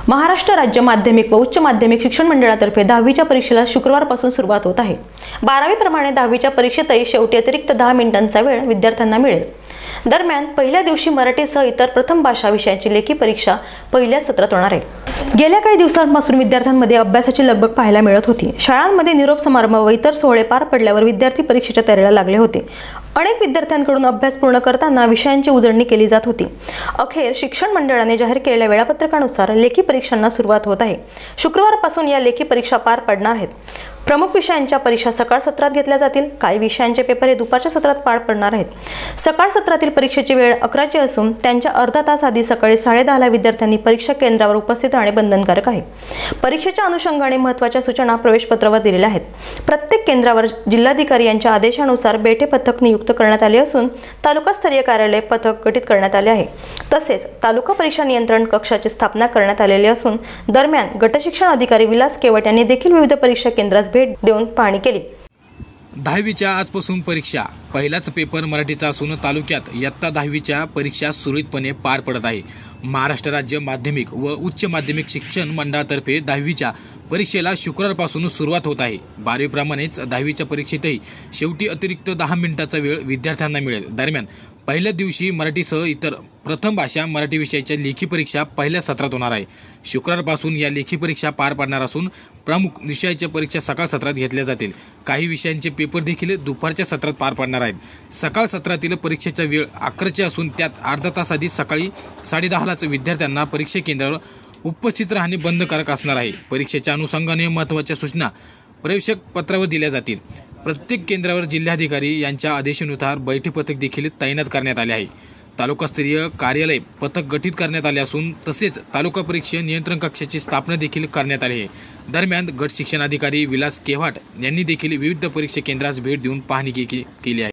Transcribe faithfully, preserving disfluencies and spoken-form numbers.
महाराष्ट्र राज्य माध्यमिक व उच्च माध्यमिक शिक्षण मंडळातर्फे दहावीच्या परीक्षेला शुक्रवारपासून सुरुवात होत आहे। बारावी प्रमाणे दहावीच्या परीक्षेतही शेवटी अतिरिक्त दहा मिनिटांचा वेळ विद्यार्थ्यांना मिळेल। दरम्यान पहिल्या दिवशी मराठीसह इतर प्रथम भाषा विषयांची लेखी परीक्षा पहिल्या सत्रात होणार आहे। गेल्या काही दिवसांपासून विद्यार्थ्यांमध्ये अभ्यासाची लगबग पाहायला मिळत होती। शाळांमध्ये निरोप समारंभ व इतर सोहळे पार पडल्यावर विद्यार्थी परीक्षेच्या तयारीला लागले होते। अनेक विद्यार्थ्यांकडून अभ्यास पूर्ण करताना विषयांची उजळणी केली जात होती। अखेर शिक्षण मंडळाने जाहीर केलेल्या वेळापत्रकानुसार लेखी परीक्षांना सुरुवात होत आहे। शुक्रवारपासून या लेखी परीक्षा पार पडणार आहेत। प्रमुख विषयांच्या परीक्षा सकाळ सत्रात घेतल्या जातील। काही विषयांचे पेपर हे दुपारच्या सत्रात पार पडणार आहेत। सकाळ सत्रातील परीक्षेची वेळ अकराची असून त्यांच्या अर्धा तास आधी सकाळी साडेदहा ला विद्यार्थ्यांनी परीक्षा केंद्रावर उपस्थित राहणे बंधनकारक आहे। परीक्षेच्या अनुषंगाने महत्त्वाच्या सूचना प्रवेशपत्रावर दिलेल्या आहेत। प्रत्येक केंद्रावर जिल्हाधिकारी यांच्या आदेशानुसार बेठे पथक नियुक्त करण्यात आले असून तालुकास्तरीय कार्यालय पथक गठीत करण्यात आले आहे। तसेच तालुका परीक्षा नियंत्रण कक्षाची स्थापना करण्यात आलेली असून दरम्यान गटशिक्षण अधिकारी विलास केवट यांनी देखील विविध परीक्षा केंद्रास भेट देऊन पाहणी केली। दहावीच्या आजपासून परीक्षा पहिलाच पेपर मराठीचा असून तालुक्यात इयत्ता दहावीच्या परीक्षा सुरळीतपणे पार पडत आहे। महाराष्ट्र राज्य माध्यमिक व उच्च माध्यमिक शिक्षण मंडळातर्फे दहावीच्या परीक्षेला शुक्रवारपासून सुरुवात होत आहे। बारावीप्रमाणेच दहावीच्या परीक्षेतही शेवटी अतिरिक्त दहा मिनिटाचा वेळ विद्यार्थ्यांना मिळेल। दरम्यान पहिल्या दिवशी मराठीसह इतर प्रथम भाषा मराठी विषयाच्या लेखी परीक्षा पहिल्या सत्रात होणार आहे। शुक्रवारपासून या लेखी परीक्षा पार पडणार असून प्रमुख विषयाच्या परीक्षा सकाळ सत्रात घेतल्या जातील। काही विषयांचे पेपर देखील दुपारच्या सत्रात पार पडणार आहेत। सकाळ सत्रातील परीक्षेचा वेळ अकराची असून त्यात अर्धा तास आधी सकाळी साडेदहालाच विद्यार्थ्यांना परीक्षा केंद्रावर उपस्थित राहणे बंधनकारक असणार आहे। परीक्षेच्या अनुषंगाने महत्त्वाच्या सूचना प्रवेशक पत्रावर दिल्या जातील। प्रत्येक केंद्रावर जिल्हाधिकारी यांच्या आदेशानुसार बैठे पथक देखील तैनात करण्यात आले आहे। तालुकास्तरीय कार्यालय पथक गठीत करण्यात आले असून तसेच तालुका परीक्षा नियंत्रण कक्षाची स्थापना देखील करण्यात आली आहे। दरम्यान गट शिक्षण अधिकारी विलास केवाट यांनी देखील विविध परीक्षा केंद्रास भेट देऊन पाहणी केली आहे।